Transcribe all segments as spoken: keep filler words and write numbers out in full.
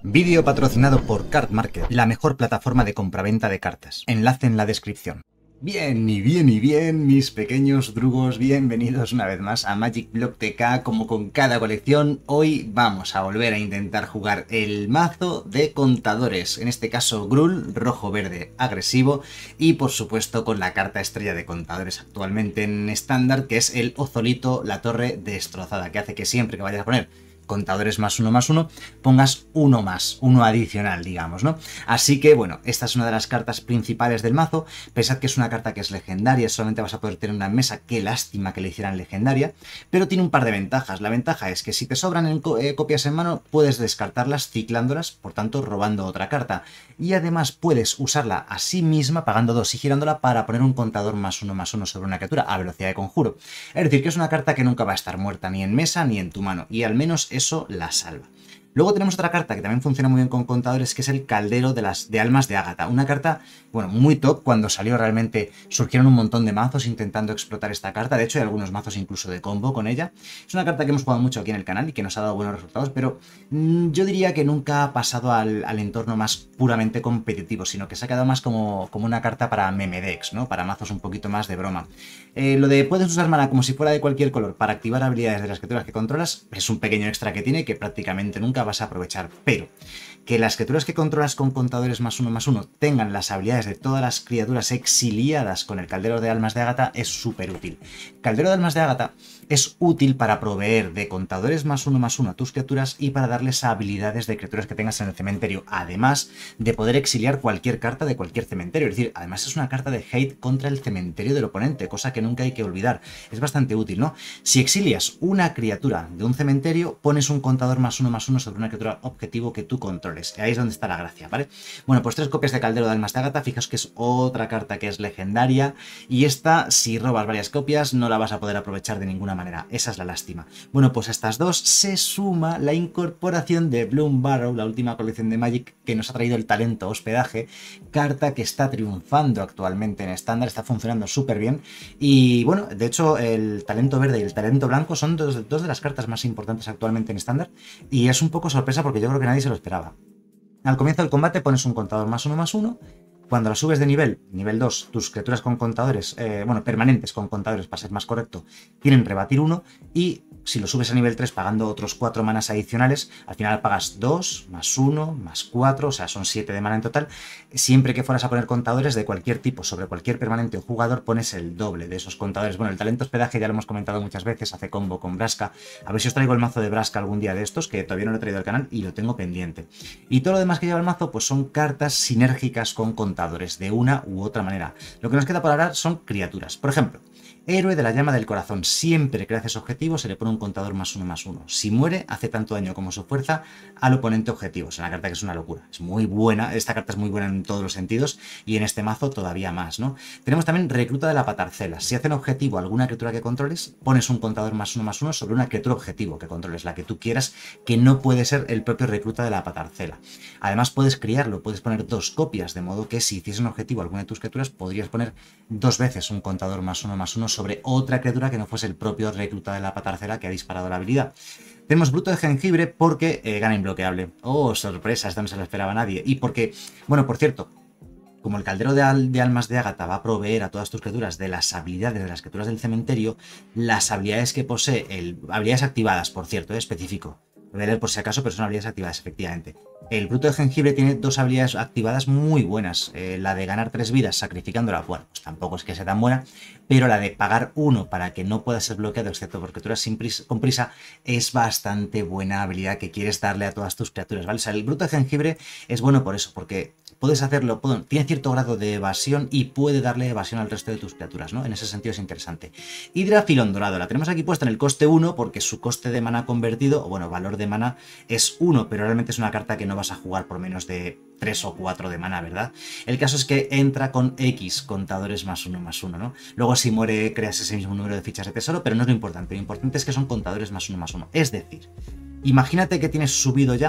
Vídeo patrocinado por Card Market, la mejor plataforma de compraventa de cartas. Enlace en la descripción. Bien, y bien, y bien, mis pequeños drugos, bienvenidos una vez más a Magic Block T K. Como con cada colección, hoy vamos a volver a intentar jugar el mazo de contadores, en este caso Gruul, rojo-verde agresivo, y por supuesto con la carta estrella de contadores actualmente en estándar, que es el Ozolito, la torre destrozada, que hace que siempre que vayas a poner contadores más uno más uno, pongas uno más, uno adicional, digamos, ¿no? Así que, bueno, esta es una de las cartas principales del mazo. Pensad que es una carta que es legendaria, solamente vas a poder tener una en mesa. Qué lástima que le hicieran legendaria, pero tiene un par de ventajas. La ventaja es que si te sobran en co eh, copias en mano, puedes descartarlas ciclándolas, por tanto, robando otra carta. Y además puedes usarla a sí misma, pagando dos y girándola, para poner un contador más uno más uno sobre una criatura a velocidad de conjuro. Es decir, que es una carta que nunca va a estar muerta ni en mesa ni en tu mano, y al menos eso la salva. Luego tenemos otra carta que también funciona muy bien con contadores, que es el Caldero de, las, de Almas de Ágata. Una carta, bueno, muy top. Cuando salió realmente surgieron un montón de mazos intentando explotar esta carta. De hecho, hay algunos mazos incluso de combo con ella. Es una carta que hemos jugado mucho aquí en el canal y que nos ha dado buenos resultados, pero mmm, yo diría que nunca ha pasado al, al entorno más puramente competitivo, sino que se ha quedado más como, como una carta para meme decks, ¿no? Para mazos un poquito más de broma. Eh, lo de puedes usar mana como si fuera de cualquier color para activar habilidades de las criaturas que controlas es un pequeño extra que tiene que prácticamente nunca vas a aprovechar, pero que las criaturas que controlas con contadores más uno más uno tengan las habilidades de todas las criaturas exiliadas con el Caldero de Almas de Ágata es súper útil. Caldero de Almas de Ágata es útil para proveer de contadores más uno más uno a tus criaturas y para darles habilidades de criaturas que tengas en el cementerio, además de poder exiliar cualquier carta de cualquier cementerio. Es decir, además es una carta de hate contra el cementerio del oponente, cosa que nunca hay que olvidar. Es bastante útil, ¿no? Si exilias una criatura de un cementerio, pones un contador más uno más uno sobre una criatura objetivo que tú controles. Ahí es donde está la gracia, ¿vale? Bueno, pues tres copias de Caldero de Almas de Ágata. Fijaos que es otra carta que es legendaria, y esta, si robas varias copias, no la vas a poder aprovechar de ninguna manera. Esa es la lástima. Bueno, pues a estas dos se suma la incorporación de Bloom Barrow, la última colección de Magic que nos ha traído el talento hospedaje, carta que está triunfando actualmente en estándar, está funcionando súper bien. Y bueno, de hecho el talento verde y el talento blanco son dos, dos de las cartas más importantes actualmente en estándar, y es un poco sorpresa porque yo creo que nadie se lo esperaba. Al comienzo del combate pones un contador más uno más uno. Cuando la subes de nivel, nivel dos, tus criaturas con contadores, eh, bueno, permanentes con contadores, para ser más correcto, tienen rebatir uno, y si lo subes a nivel tres pagando otros cuatro manas adicionales, al final pagas dos, más uno, más cuatro, o sea, son siete de mana en total. Siempre que fueras a poner contadores de cualquier tipo sobre cualquier permanente o jugador, pones el doble de esos contadores. Bueno, el talento hospedaje ya lo hemos comentado muchas veces, hace combo con Vraska. A ver si os traigo el mazo de Vraska algún día de estos, que todavía no lo he traído al canal y lo tengo pendiente. Y todo lo demás que lleva el mazo, pues son cartas sinérgicas con contadores, de una u otra manera. Lo que nos queda por hablar son criaturas. Por ejemplo, Héroe de la Llama del Corazón. Siempre que haces objetivo se le pone un contador más uno más uno. Si muere, hace tanto daño como su fuerza al oponente objetivo. Es una carta que es una locura. Es muy buena. Esta carta es muy buena en todos los sentidos, y en este mazo todavía más, ¿no? Tenemos también Recluta de la Patarcela. Si hacen objetivo alguna criatura que controles, pones un contador más uno más uno sobre una criatura objetivo que controles, la que tú quieras, que no puede ser el propio Recluta de la Patarcela. Además puedes criarlo, puedes poner dos copias, de modo que si hiciesen objetivo alguna de tus criaturas, podrías poner dos veces un contador más uno más uno sobre otra criatura que no fuese el propio Recluta de la Patarcela que ha disparado la habilidad. Tenemos Bruto de Jengibre porque eh, gana imbloqueable. Oh, sorpresa, esta no se la esperaba a nadie. Y porque, bueno, por cierto, como el Caldero de, Al de Almas de Ágata va a proveer a todas tus criaturas de las habilidades de las criaturas del cementerio, las habilidades que posee, el, habilidades activadas, por cierto, eh, específico. Voy a leer por si acaso, pero son habilidades activadas, efectivamente. El Bruto de Jengibre tiene dos habilidades activadas muy buenas. Eh, la de ganar tres vidas sacrificándola, bueno, pues tampoco es que sea tan buena, pero la de pagar uno para que no pueda ser bloqueado, excepto por criaturas sin prisa, con prisa, es bastante buena habilidad que quieres darle a todas tus criaturas, ¿vale? O sea, el Bruto de Jengibre es bueno por eso, porque puedes hacerlo, tiene cierto grado de evasión y puede darle evasión al resto de tus criaturas, ¿no? En ese sentido es interesante. Hidra Filón Dorado, la tenemos aquí puesta en el coste uno porque su coste de mana convertido, o bueno, valor de mana es uno, pero realmente es una carta que no vas a jugar por menos de tres o cuatro de mana, ¿verdad? El caso es que entra con X contadores más uno más uno, ¿no? Luego si muere creas ese mismo número de fichas de tesoro, pero no es lo importante. Lo importante es que son contadores más uno más uno. Es decir, imagínate que tienes subido ya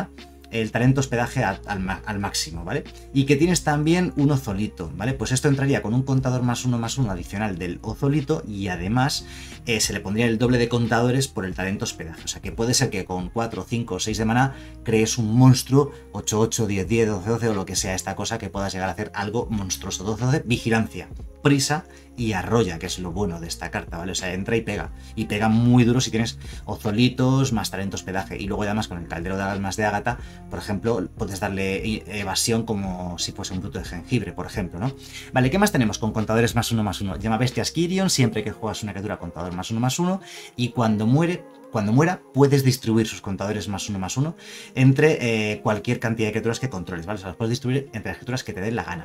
el talento hospedaje al, al, al máximo, ¿vale? Y que tienes también un ozolito, ¿vale? Pues esto entraría con un contador más uno más uno adicional del ozolito y además eh, se le pondría el doble de contadores por el talento hospedaje. O sea que puede ser que con cuatro, cinco o seis de maná crees un monstruo, ocho ocho, diez diez, doce doce o lo que sea esta cosa, que puedas llegar a hacer algo monstruoso. doce doce, vigilancia, prisa y arrolla, que es lo bueno de esta carta, ¿vale? O sea, entra y pega. Y pega muy duro si tienes ozolitos más talento hospedaje. Y luego además con el caldero de almas de Ágata, por ejemplo, puedes darle evasión como si fuese un bruto de jengibre, por ejemplo, ¿no? Vale, ¿qué más tenemos con contadores más uno más uno? Llama bestias Kyrion, siempre que juegas una criatura contador más uno más uno, y cuando muere, cuando muera, puedes distribuir sus contadores más uno más uno entre eh, cualquier cantidad de criaturas que controles, ¿vale? O sea, los puedes distribuir entre las criaturas que te den la gana.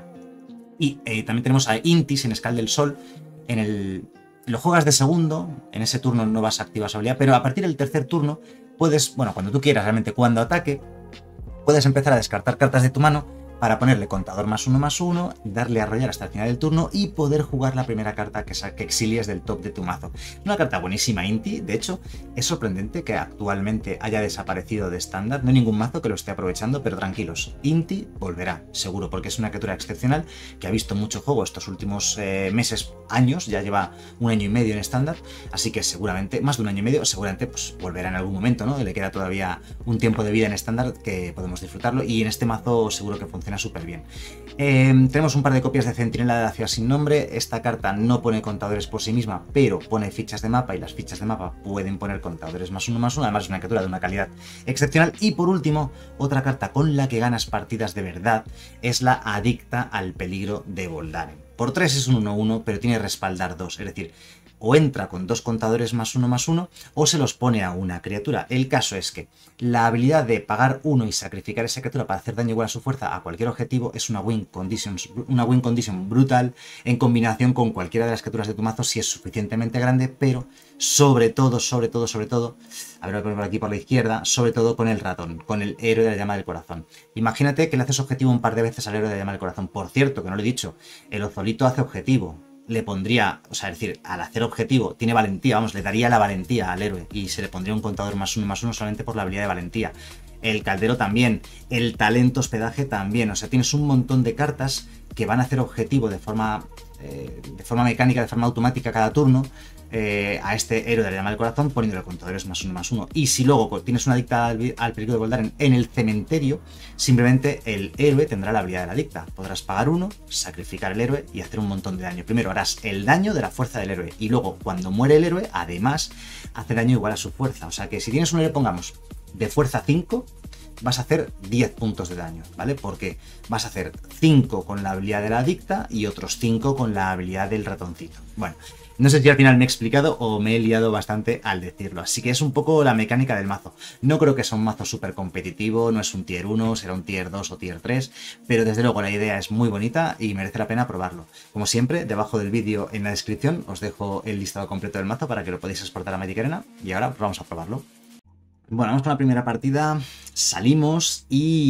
Y eh, también tenemos a Inti en Skal del Sol. En el, lo juegas de segundo, en ese turno no vas a activar su habilidad, pero a partir del tercer turno puedes, bueno, cuando tú quieras, realmente cuando ataque, puedes empezar a descartar cartas de tu mano para ponerle contador más uno más uno, darle a arrollar hasta el final del turno y poder jugar la primera carta que, que exilies del top de tu mazo. Una carta buenísima, Inti. De hecho, es sorprendente que actualmente haya desaparecido de estándar. No hay ningún mazo que lo esté aprovechando, pero tranquilos, Inti volverá, seguro, porque es una criatura excepcional que ha visto mucho juego estos últimos eh, meses, años, ya lleva un año y medio en estándar, así que seguramente, más de un año y medio, seguramente pues volverá en algún momento, ¿no? Le queda todavía un tiempo de vida en estándar que podemos disfrutarlo y en este mazo seguro que funciona súper bien. Eh, tenemos un par de copias de Centinela de la Ciudad Sin Nombre. Esta carta no pone contadores por sí misma, pero pone fichas de mapa y las fichas de mapa pueden poner contadores más uno más uno. Además es una criatura de una calidad excepcional. Y por último, otra carta con la que ganas partidas de verdad es la Adicta al Peligro de Voldaren. Por tres es un uno uno, pero tiene respaldar dos, es decir, o entra con dos contadores más uno más uno o se los pone a una criatura. El caso es que la habilidad de pagar uno y sacrificar esa criatura para hacer daño igual a su fuerza a cualquier objetivo es una win condition, una win condition brutal en combinación con cualquiera de las criaturas de tu mazo si es suficientemente grande, pero sobre todo, sobre todo, sobre todo, a ver, voy a poner por aquí por la izquierda, sobre todo con el ratón, con el héroe de la llama del corazón. Imagínate que le haces objetivo un par de veces al héroe de la llama del corazón. Por cierto, que no lo he dicho, el ozolito hace objetivo. Le pondría, o sea, es decir, al hacer objetivo, tiene valentía, vamos, le daría la valentía al héroe y se le pondría un contador más uno más uno solamente por la habilidad de valentía. El caldero también, el talento hospedaje también, o sea, tienes un montón de cartas que van a hacer objetivo de forma, eh, de forma mecánica, de forma automática cada turno, eh, a este héroe de la llama del corazón poniéndole contadores más uno más uno. Y si luego tienes una adicta al, al peligro de Voldaren en el cementerio, simplemente el héroe tendrá la habilidad de la adicta. Podrás pagar uno, sacrificar el héroe y hacer un montón de daño. Primero harás el daño de la fuerza del héroe y luego cuando muere el héroe, además hace daño igual a su fuerza. O sea que si tienes un héroe, pongamos, de fuerza cinco, vas a hacer diez puntos de daño, ¿vale? Porque vas a hacer cinco con la habilidad de la adicta y otros cinco con la habilidad del ratoncito. Bueno, no sé si al final me he explicado o me he liado bastante al decirlo, así que es un poco la mecánica del mazo. No creo que sea un mazo súper competitivo, no es un tier uno, será un tier dos o tier tres, pero desde luego la idea es muy bonita y merece la pena probarlo. Como siempre, debajo del vídeo en la descripción os dejo el listado completo del mazo para que lo podáis exportar a Magic Arena y ahora vamos a probarlo. Bueno, vamos con la primera partida, salimos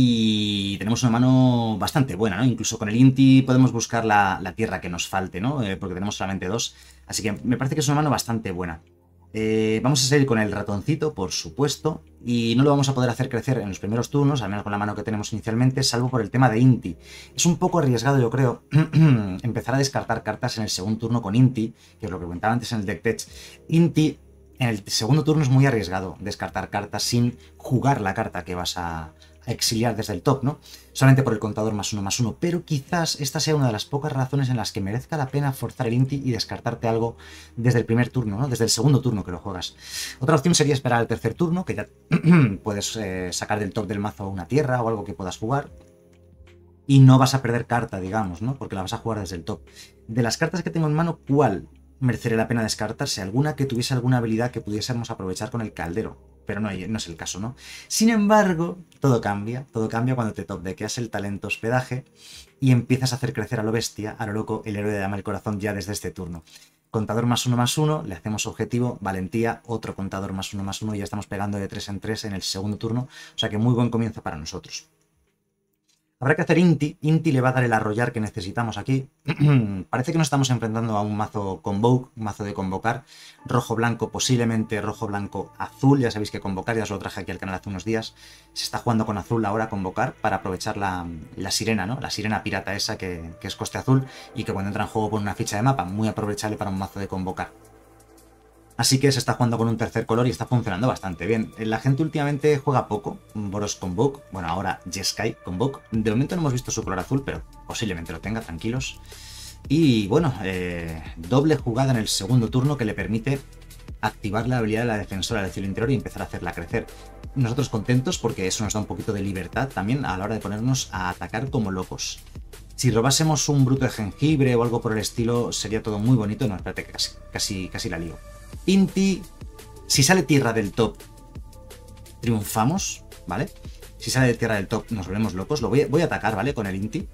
y tenemos una mano bastante buena, ¿no? Incluso con el Inti podemos buscar la, la tierra que nos falte, ¿no? Eh, porque tenemos solamente dos, así que me parece que es una mano bastante buena. Eh, vamos a seguir con el ratoncito, por supuesto, y no lo vamos a poder hacer crecer en los primeros turnos, al menos con la mano que tenemos inicialmente, salvo por el tema de Inti. Es un poco arriesgado, yo creo, empezar a descartar cartas en el segundo turno con Inti, que es lo que comentaba antes en el deck tech. Inti... En el segundo turno es muy arriesgado descartar cartas sin jugar la carta que vas a, a exiliar desde el top, ¿no? Solamente por el contador más uno más uno, pero quizás esta sea una de las pocas razones en las que merezca la pena forzar el Inti y descartarte algo desde el primer turno, ¿no? Desde el segundo turno que lo juegas. Otra opción sería esperar al tercer turno, que ya puedes eh, sacar del top del mazo una tierra o algo que puedas jugar. Y no vas a perder carta, digamos, ¿no? Porque la vas a jugar desde el top. De las cartas que tengo en mano, ¿cuál merecería la pena descartarse? Alguna que tuviese alguna habilidad que pudiésemos aprovechar con el caldero, pero no, hay, no es el caso, ¿no? Sin embargo, todo cambia, todo cambia cuando te top deckeas el talento hospedaje y empiezas a hacer crecer a lo bestia, a lo loco, el héroe de llama del corazón ya desde este turno. Contador más uno más uno, le hacemos objetivo, valentía, otro contador más uno más uno y ya estamos pegando de tres en tres en el segundo turno, o sea que muy buen comienzo para nosotros. Habrá que hacer Inti. Inti le va a dar el arrollar que necesitamos aquí. Parece que nos estamos enfrentando a un mazo Convoke, un mazo de convocar. Rojo-blanco, posiblemente rojo-blanco-azul. Ya sabéis que convocar, ya os lo traje aquí al canal hace unos días. Se está jugando con azul ahora, convocar, para aprovechar la, la sirena, ¿no? La sirena pirata esa que, que es coste azul y que cuando entra en juego pone una ficha de mapa. Muy aprovechable para un mazo de convocar. Así que se está jugando con un tercer color y está funcionando bastante bien. La gente últimamente juega poco, Boros Convoke, bueno, ahora Jeskai Convoke. De momento no hemos visto su color azul, pero posiblemente lo tenga, tranquilos. Y bueno, eh, doble jugada en el segundo turno que le permite activar la habilidad de la defensora del cielo interior y empezar a hacerla crecer. Nosotros contentos porque eso nos da un poquito de libertad también a la hora de ponernos a atacar como locos. Si robásemos un bruto de jengibre o algo por el estilo, sería todo muy bonito. No, espérate, que casi, casi, casi la lío. Inti, si sale tierra del top, triunfamos, ¿vale? Si sale de tierra del top, nos volvemos locos. Lo voy a, voy a atacar, ¿vale? Con el Inti.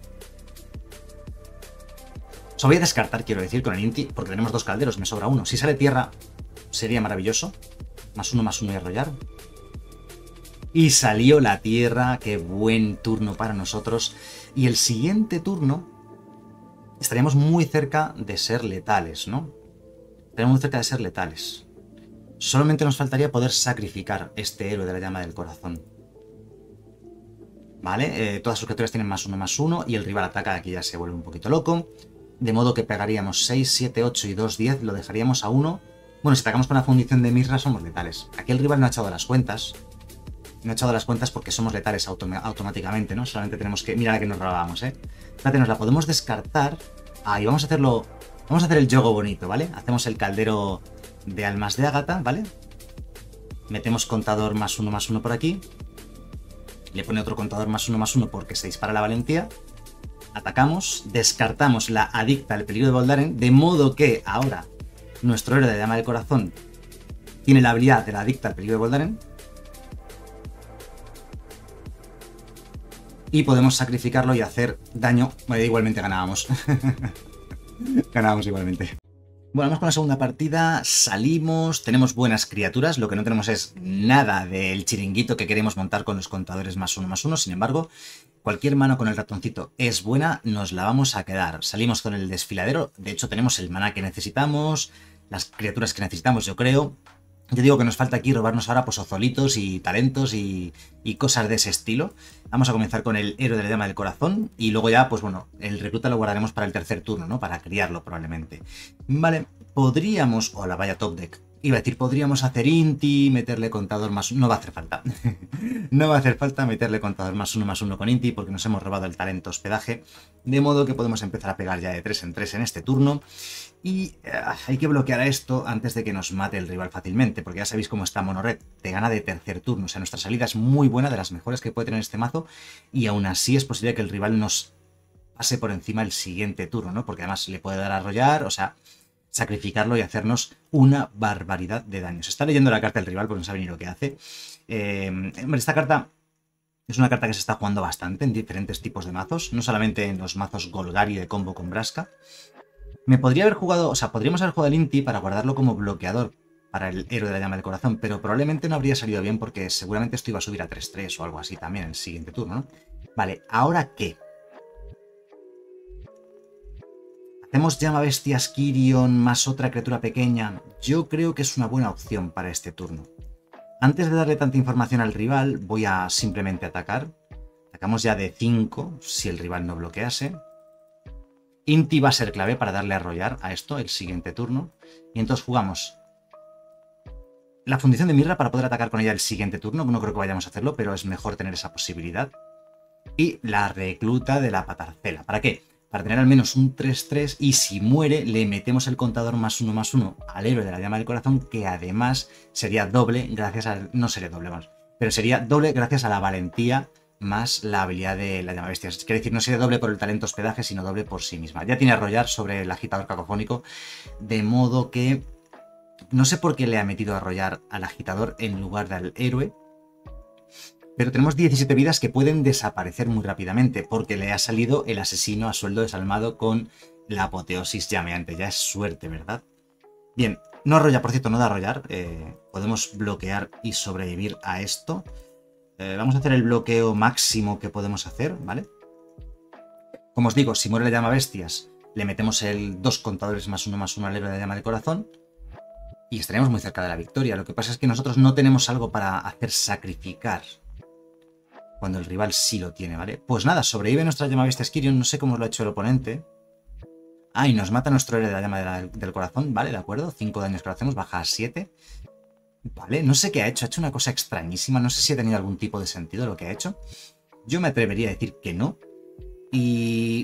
O sea, voy a descartar, quiero decir, con el Inti, porque tenemos dos calderos, me sobra uno. Si sale tierra, sería maravilloso. Más uno, más uno y arrollar. Y salió la tierra, qué buen turno para nosotros. Y el siguiente turno estaríamos muy cerca de ser letales, ¿no? Estaríamos muy cerca de ser letales. Solamente nos faltaría poder sacrificar este héroe de la llama del corazón. ¿Vale? Eh, todas sus criaturas tienen más uno, más uno, y el rival ataca, aquí ya se vuelve un poquito loco. De modo que pegaríamos seis, siete, ocho y dos, diez, lo dejaríamos a uno. Bueno, si atacamos con la fundición de Mirra somos letales. Aquí el rival no ha echado las cuentas. No he echado las cuentas porque somos letales autom automáticamente, ¿no? Solamente tenemos que... Mira la que nos robábamos, ¿eh? Fíjate, nos la podemos descartar. Ah, y vamos a hacerlo... Vamos a hacer el yogo bonito, ¿vale? Hacemos el caldero de almas de ágata, ¿vale? Metemos contador más uno, más uno por aquí. Le pone otro contador más uno, más uno porque se dispara la valentía. Atacamos, descartamos la adicta al peligro de Voldaren, de modo que ahora nuestro héroe de la llama del corazón tiene la habilidad de la adicta al peligro de Voldaren. Y podemos sacrificarlo y hacer daño. Bueno, igualmente ganábamos. Ganábamos igualmente. Bueno, vamos con la segunda partida. Salimos, tenemos buenas criaturas. Lo que no tenemos es nada del chiringuito que queremos montar con los contadores más uno, más uno. Sin embargo, cualquier mano con el ratoncito es buena. Nos la vamos a quedar. Salimos con el desfiladero. De hecho, tenemos el maná que necesitamos. Las criaturas que necesitamos, yo creo. Yo digo que nos falta aquí robarnos ahora pues ozolitos y talentos y, y cosas de ese estilo. Vamos a comenzar con el héroe de la llama del corazón y luego ya, pues bueno, el recluta lo guardaremos para el tercer turno, ¿no? Para criarlo probablemente. Vale, podríamos... Hola, vaya top deck. Iba a decir, podríamos hacer Inti, meterle contador más... No va a hacer falta. No va a hacer falta meterle contador más uno, más uno con Inti porque nos hemos robado el talento hospedaje. De modo que podemos empezar a pegar ya de tres en tres en este turno. Y uh, hay que bloquear a esto antes de que nos mate el rival fácilmente, porque ya sabéis cómo está Monored, te gana de tercer turno, o sea, nuestra salida es muy buena, de las mejores que puede tener este mazo, y aún así es posible que el rival nos pase por encima el siguiente turno, ¿no? Porque además le puede dar a arrollar, o sea, sacrificarlo y hacernos una barbaridad de daño. Se está leyendo la carta del rival porque no sabe ni lo que hace. Eh, esta carta... Es una carta que se está jugando bastante en diferentes tipos de mazos, no solamente en los mazos Golgari de combo con Braska. Me podría haber jugado, o sea, podríamos haber jugado el Inti para guardarlo como bloqueador para el héroe de la llama del corazón, pero probablemente no habría salido bien porque seguramente esto iba a subir a tres tres o algo así también en el siguiente turno, ¿no? Vale, ¿ahora qué? ¿Hacemos llama bestias Kirion más otra criatura pequeña? Yo creo que es una buena opción para este turno. Antes de darle tanta información al rival, voy a simplemente atacar. Atacamos ya de cinco, si el rival no bloquease. Inti va a ser clave para darle a arrollar a esto el siguiente turno. Y entonces jugamos la fundición de Mirra para poder atacar con ella el siguiente turno. No creo que vayamos a hacerlo, pero es mejor tener esa posibilidad. Y la recluta de la patarcela. ¿Para qué? Para tener al menos un tres tres y si muere le metemos el contador más uno más uno al héroe de la llama del corazón, que además sería doble gracias a... No sería doble, vamos, pero sería doble gracias a la valentía más la habilidad de la llama bestias. Quiere decir, no sería doble por el talento hospedaje, sino doble por sí misma. Ya tiene arrollar sobre el agitador cacofónico, de modo que... No sé por qué le ha metido a arrollar al agitador en lugar del héroe, pero tenemos diecisiete vidas que pueden desaparecer muy rápidamente, porque le ha salido el asesino a sueldo desalmado con la apoteosis llameante. Ya es suerte, ¿verdad? Bien, no arrolla, por cierto, no da arrollar. Eh, podemos bloquear y sobrevivir a esto. Eh, vamos a hacer el bloqueo máximo que podemos hacer, ¿vale? Como os digo, si muere la llama bestias, le metemos el dos contadores más uno más uno al héroe de la llama del corazón y estaremos muy cerca de la victoria. Lo que pasa es que nosotros no tenemos algo para hacer sacrificar cuando el rival sí lo tiene, ¿vale? Pues nada, sobrevive nuestra llama bestia Skirion, no sé cómo lo ha hecho el oponente. Ah, y nos mata nuestro héroe de la llama de la, del corazón, ¿vale? De acuerdo, cinco daños que lo hacemos, baja a siete. Vale, no sé qué ha hecho, ha hecho una cosa extrañísima, no sé si ha tenido algún tipo de sentido lo que ha hecho. Yo me atrevería a decir que no. Y...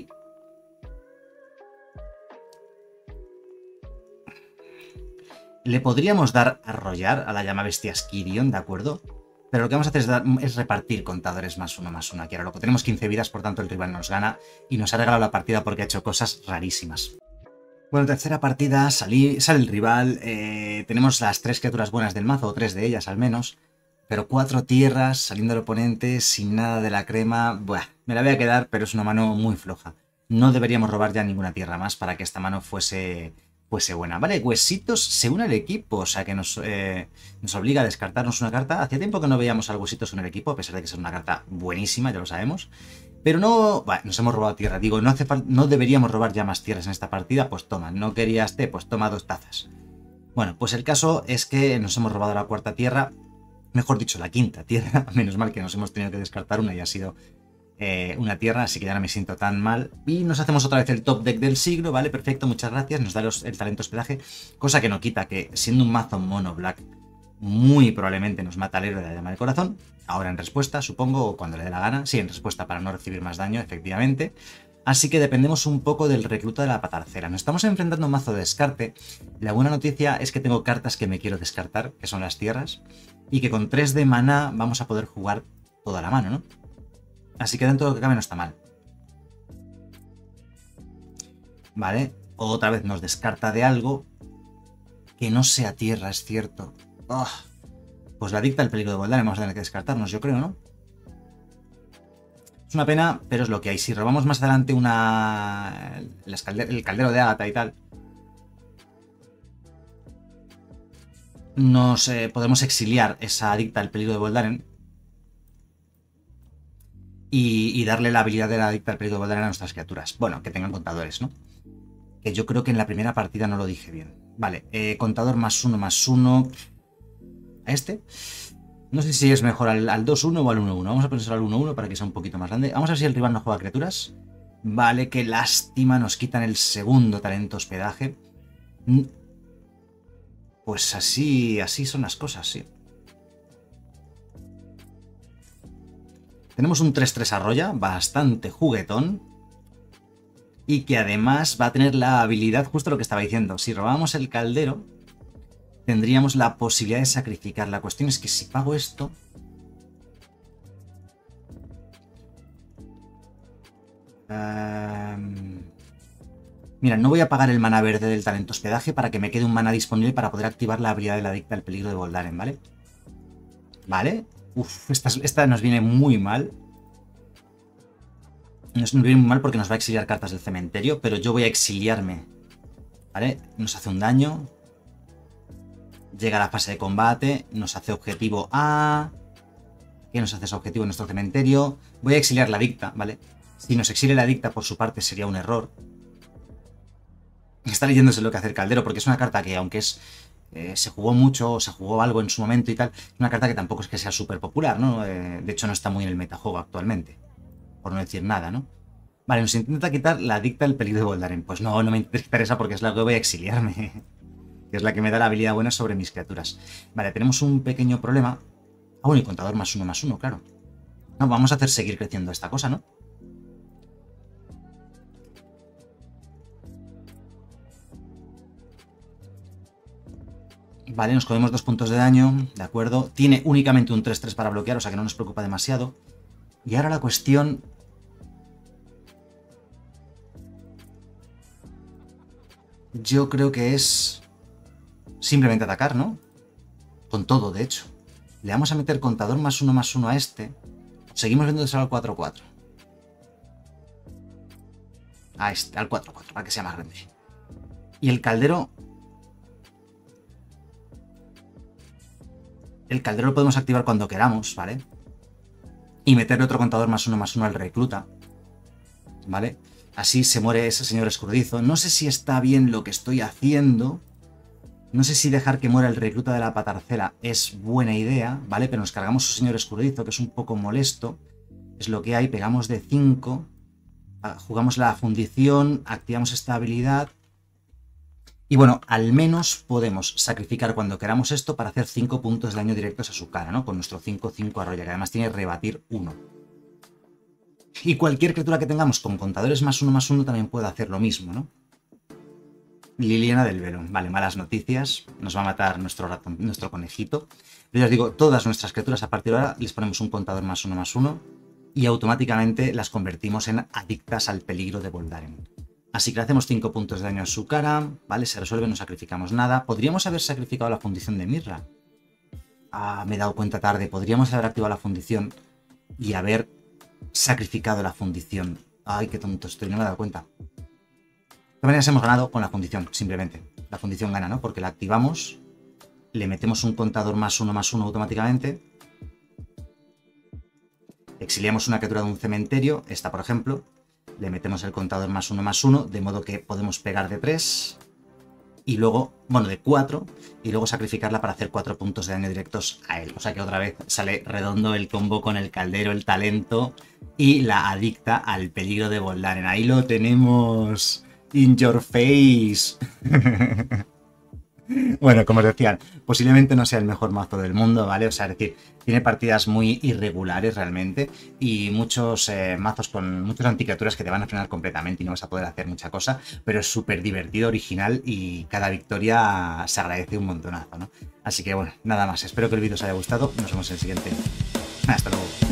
le podríamos dar arrollar a la llama bestia Skirion, ¿de acuerdo? Pero lo que vamos a hacer es, dar, es repartir contadores más uno más uno aquí. Ahora loco, tenemos quince vidas, por tanto el rival nos gana y nos ha regalado la partida porque ha hecho cosas rarísimas. Bueno, tercera partida, salí, sale el rival, eh, tenemos las tres criaturas buenas del mazo, o tres de ellas al menos, pero cuatro tierras, saliendo el oponente, sin nada de la crema. Buah, me la voy a quedar, pero es una mano muy floja. No deberíamos robar ya ninguna tierra más para que esta mano fuese... fuese buena. Vale, Huesitos se une al equipo, o sea que nos, eh, nos obliga a descartarnos una carta. Hacía tiempo que no veíamos al Huesitos en el equipo, a pesar de que es una carta buenísima, ya lo sabemos. Pero no... Bueno, nos hemos robado tierra. Digo, no hace falta, no deberíamos robar ya más tierras en esta partida. Pues toma, no querías té, pues toma dos tazas. Bueno, pues el caso es que nos hemos robado la cuarta tierra. Mejor dicho, la quinta tierra. Menos mal que nos hemos tenido que descartar una y ha sido... Eh, una tierra, así que ya no me siento tan mal. Y nos hacemos otra vez el top deck del siglo, ¿vale? Perfecto, muchas gracias. Nos da los, el talento hospedaje, cosa que no quita que siendo un mazo mono black, muy probablemente nos mata al héroe de la llama del corazón. Ahora en respuesta, supongo, o cuando le dé la gana. Sí, en respuesta para no recibir más daño, efectivamente. Así que dependemos un poco del recluta de la patarcera. Nos estamos enfrentando a un mazo de descarte. La buena noticia es que tengo cartas que me quiero descartar, que son las tierras, y que con tres de maná vamos a poder jugar toda la mano, ¿no? Así que dentro de lo que cabe no está mal. Vale, otra vez nos descarta de algo que no sea tierra, es cierto. Oh, pues la dicta el peligro de Voldaren, vamos a tener que descartarnos, yo creo, ¿no? Es una pena, pero es lo que hay. Si robamos más adelante una... el caldero de Ágata y tal, nos eh, podemos exiliar esa dicta el peligro de Voldaren. Y, y darle la habilidad de la dicta al peligro de Voldaren a nuestras criaturas. Bueno, que tengan contadores, ¿no? Que yo creo que en la primera partida no lo dije bien. Vale, eh, contador más uno más uno. ¿A este? No sé si es mejor al, al dos uno o al uno uno. Vamos a ponérselo al uno uno para que sea un poquito más grande. Vamos a ver si el rival no juega criaturas. Vale, qué lástima. Nos quitan el segundo talento hospedaje. Pues así, así son las cosas, sí. Tenemos un tres tres arroya, bastante juguetón. Y que además va a tener la habilidad, justo lo que estaba diciendo. Si robamos el caldero, tendríamos la posibilidad de sacrificar. La cuestión es que si pago esto... Um... Mira, no voy a pagar el mana verde del talento hospedaje para que me quede un mana disponible para poder activar la habilidad de la dicta al peligro de Voldaren, ¿vale? ¿Vale? Uf, esta, esta nos viene muy mal. Nos viene muy mal porque nos va a exiliar cartas del cementerio, pero yo voy a exiliarme. ¿Vale? Nos hace un daño. Llega a la fase de combate. Nos hace objetivo A. ¿Qué nos hace ese objetivo en nuestro cementerio? Voy a exiliar la dicta, ¿vale? Si nos exilia la dicta por su parte sería un error. Está leyéndose lo que hace el caldero, porque es una carta que, aunque es... Eh, se jugó mucho, o se jugó algo en su momento y tal, es una carta que tampoco es que sea súper popular, ¿no? Eh, de hecho no está muy en el metajuego actualmente, por no decir nada, ¿no? Vale, nos intenta quitar la dicta del peligro de Voldaren. Pues no, no me interesa porque es la que voy a exiliarme, que es la que me da la habilidad buena sobre mis criaturas. Vale, tenemos un pequeño problema. Ah, bueno, y contador más uno más uno, claro. No, vamos a hacer seguir creciendo esta cosa, ¿no? Vale, nos comemos dos puntos de daño, de acuerdo. Tiene únicamente un tres tres para bloquear, o sea que no nos preocupa demasiado. Y ahora la cuestión... Yo creo que es... simplemente atacar, ¿no? Con todo, de hecho. Le vamos a meter contador más uno más uno a este. Seguimos viendo de al cuatro cuatro. A este, al cuatro cuatro, para que sea más grande. Y el caldero... El caldero lo podemos activar cuando queramos, ¿vale? Y meterle otro contador más uno más uno al recluta, ¿vale? Así se muere ese señor escurridizo. No sé si está bien lo que estoy haciendo. No sé si dejar que muera el recluta de la patarcela es buena idea, ¿vale? Pero nos cargamos a ese señor escurridizo, que es un poco molesto. Es lo que hay, pegamos de cinco. Jugamos la fundición, activamos esta habilidad. Y bueno, al menos podemos sacrificar cuando queramos esto para hacer cinco puntos de daño directos a su cara, ¿no? Con nuestro cinco cinco arroya, que además tiene rebatir uno. Y cualquier criatura que tengamos con contadores más uno más uno también puede hacer lo mismo, ¿no? Liliana del Velo. Vale, malas noticias. Nos va a matar nuestro ratón, nuestro conejito. Pero ya os digo, todas nuestras criaturas a partir de ahora les ponemos un contador más uno más uno y automáticamente las convertimos en adictas al peligro de Voldaren. Así que le hacemos cinco puntos de daño a su cara, ¿vale? Se resuelve, no sacrificamos nada. Podríamos haber sacrificado la fundición de Mirra. Ah, me he dado cuenta tarde. Podríamos haber activado la fundición y haber sacrificado la fundición. Ay, qué tonto estoy, no me he dado cuenta. De todas maneras hemos ganado con la fundición, simplemente. La fundición gana, ¿no? Porque la activamos, le metemos un contador más uno más uno automáticamente. Exiliamos una criatura de un cementerio, esta por ejemplo. Le metemos el contador más uno más uno, de modo que podemos pegar de tres. Y luego, bueno, de cuatro. Y luego sacrificarla para hacer cuatro puntos de daño directos a él. O sea que otra vez sale redondo el combo con el caldero, el talento y la adicta al peligro de Voldaren. Ahí lo tenemos. In your face. Bueno, como os decía, posiblemente no sea el mejor mazo del mundo, ¿vale? O sea, es decir, tiene partidas muy irregulares realmente y muchos eh, mazos con muchas anticriaturas que te van a frenar completamente y no vas a poder hacer mucha cosa, pero es súper divertido, original y cada victoria se agradece un montonazo, ¿no? Así que bueno, nada más. Espero que el vídeo os haya gustado. Nos vemos en el siguiente. Hasta luego.